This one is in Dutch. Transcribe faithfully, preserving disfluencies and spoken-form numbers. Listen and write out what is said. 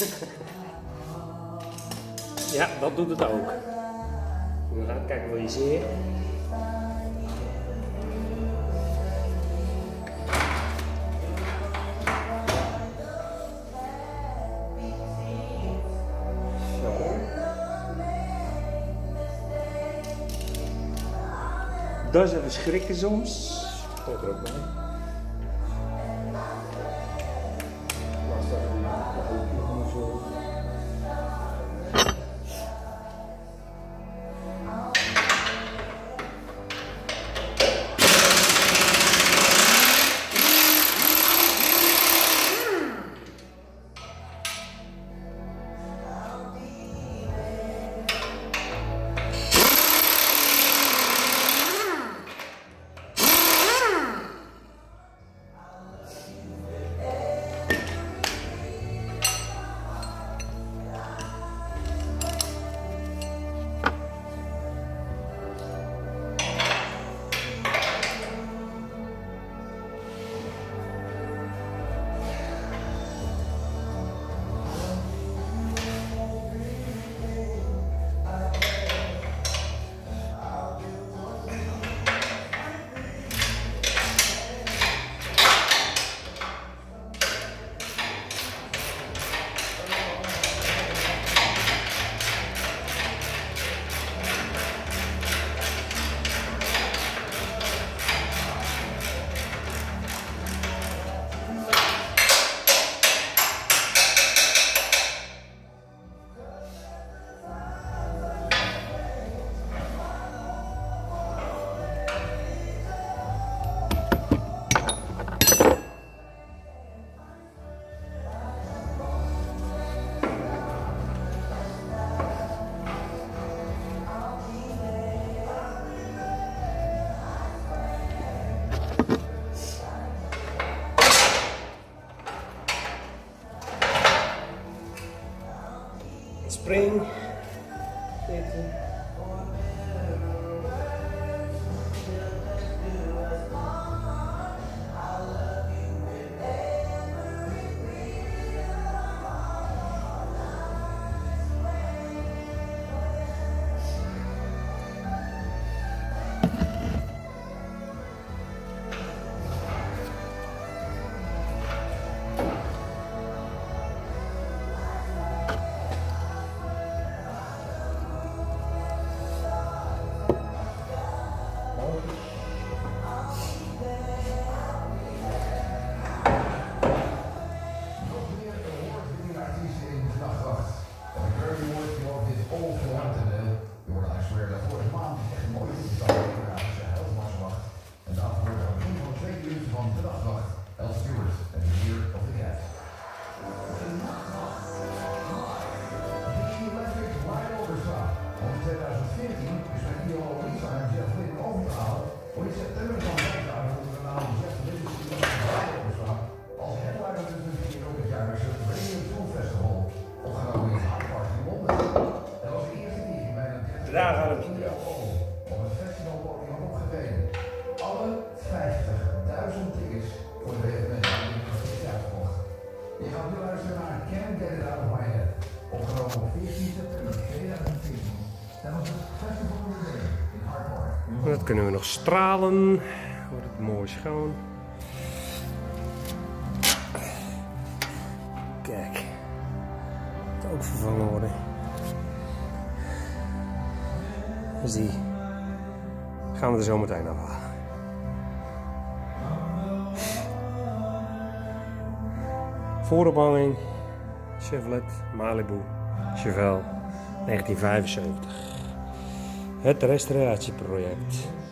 Ja, dat doet het ook. We gaan kijken wat je ziet. Zo. Dat is even schrikken soms. Hoort er ook bij. Spring. Zitten. Daar gaat het. Op het festivalpodium opgetreden. Alle vijftigduizend tickets voor de evenementen die uitgekocht. Je gaat nu luisteren naar Can't Get It Out of My Head. Opgenomen op veertien september tweeduizend veertien. Tijdens het festival in Hardpark. Dat kunnen we nog stralen. Wordt het mooi schoon. Kijk. Het ook vervangen worden. Dus die gaan we er zo meteen afhalen. Voorophanging Chevrolet Malibu Chevelle negentien vijfenzeventig. Het restauratieproject.